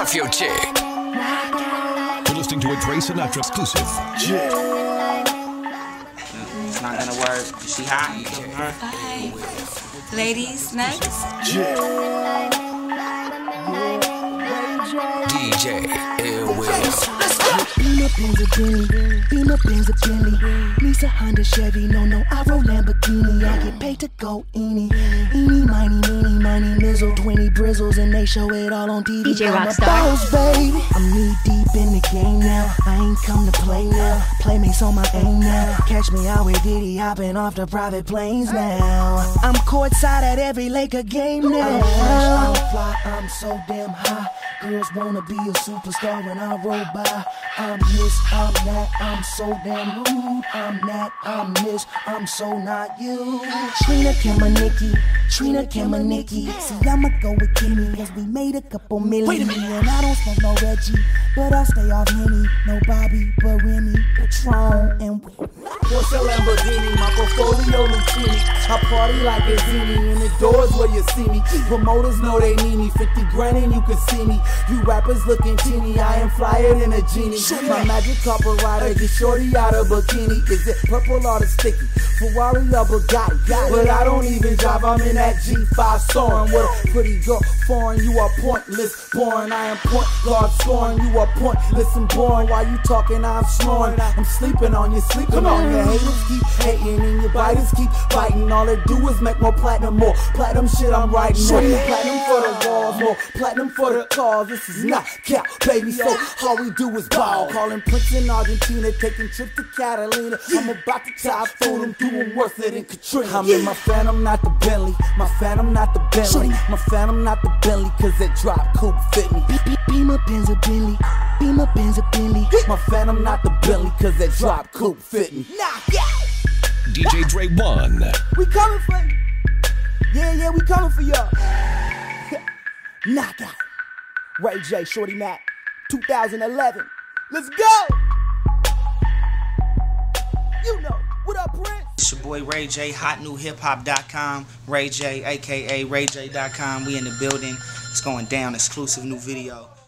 off your chick. You're listening to a Dre Sinatra exclusive. It's not gonna work. She hot. You feeling her? Bye. Ladies, next. DJ Ill Will. Beam up Benz a Bentley, beam up Benz a Bentley. Lisa Honda Chevy, no, I roll Lamborghini. I get paid to go eeny, miny, mizzle, 20 brizzles, and they show it all on TV. DJ I'm Rockstar. a boss, baby. I'm knee deep in the game now. I ain't come to play now. Playmates on my aim now. Catch me out with Diddy hopping off the private planes now. I'm courtside at every Laker game now. I'm fresh, I'm fly, I'm so damn high. Girls wanna be a superstar when I roll by. I'm this, I'm that, I'm so damn rude. I'm that, I'm this, I'm so not you. Trina Kamanicki. See, I'ma go with Kimmy, cause we made a couple million. Wait a minute. And I don't smoke no Reggie, but I stay off Henny. No Bobby, but Remy, Patron, and Porsche Lamborghini, my portfolio Lucchini. I party like a zini, in the doors where you see me. Promoters know they need me, 50 grand and you can see me. You rappers looking teeny, I am flyer than a genie. My magic carpet rider, get Shorty out of bikini. Is it purple or the sticky? Ferrari or Bugatti? But I don't even drive, I'm in that G5 soaring with a pretty girl foreign. You are pointless, boring. I am point guard scoring. You are pointless and boring. While you talking, I'm snoring. I'm sleeping on you, sleeping on your haters keep hating and your biters keep biting. All they do is make more platinum shit I'm writing more. Platinum for the walls, more platinum for the cars. This is not cap, baby. So all we do is ball. Calling Prince in Argentina, taking trips to Catalina. I'm about to typhoon them, doing worse than Katrina. I'm in my Phantom, not the Bentley. My Phantom, not the Bentley. My Phantom, not the Bentley, cause that drop coupe fit me. beam up Benz a Bentley, beam up Benz a Bentley. My Phantom, not the Bentley, cause that drop coupe fit me. DJ Dre One. We coming for you. Yeah, we coming for y'all. Knockout. Ray J, Shorty Mack, 2011. Let's go. You know, what up, Prince? It's your boy Ray J, hotnewhiphop.com. Ray J, aka RayJ.com. We in the building. It's going down. Exclusive new video.